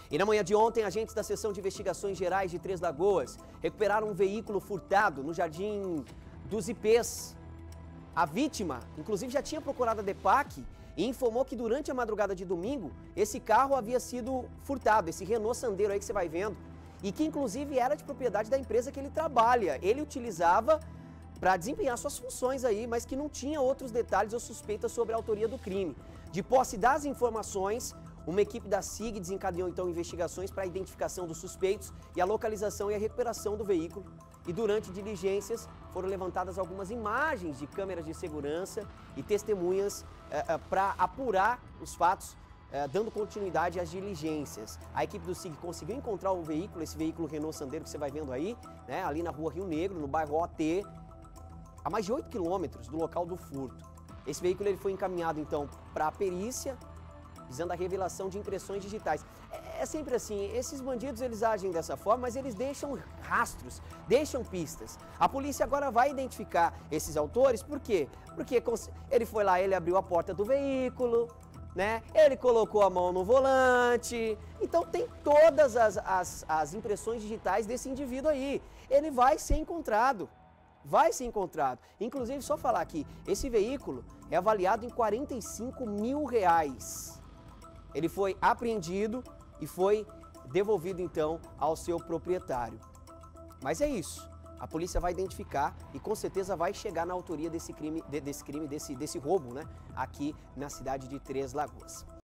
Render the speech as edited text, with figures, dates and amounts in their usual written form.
E na manhã de ontem, agentes da Seção de Investigações Gerais de Três Lagoas recuperaram um veículo furtado no Jardim dos Ipês. A vítima, inclusive, já tinha procurado a DEPAC e informou que durante a madrugada de domingo, esse carro havia sido furtado, esse Renault Sandero aí que você vai vendo, e que inclusive era de propriedade da empresa que ele trabalha. Ele utilizava para desempenhar suas funções aí, mas que não tinha outros detalhes ou suspeitas sobre a autoria do crime. De posse das informações, uma equipe da SIG desencadeou então investigações para a identificação dos suspeitos e a localização e a recuperação do veículo. E durante diligências foram levantadas algumas imagens de câmeras de segurança e testemunhas para apurar os fatos, dando continuidade às diligências. A equipe do SIG conseguiu encontrar o veículo, esse veículo Renault Sandero que você vai vendo aí, né, ali na rua Rio Negro, no bairro OT, a mais de 8 quilômetros do local do furto. Esse veículo ele foi encaminhado então para a perícia, visando a revelação de impressões digitais. É sempre assim, esses bandidos eles agem dessa forma, mas eles deixam rastros, deixam pistas. A polícia agora vai identificar esses autores, por quê? Porque ele foi lá, ele abriu a porta do veículo, né? Ele colocou a mão no volante, então tem todas as impressões digitais desse indivíduo aí. Ele vai ser encontrado. Vai ser encontrado. Inclusive, só falar aqui, esse veículo é avaliado em R$45 mil. Ele foi apreendido e foi devolvido então ao seu proprietário. Mas é isso. A polícia vai identificar e com certeza vai chegar na autoria desse roubo, né? Aqui na cidade de Três Lagoas.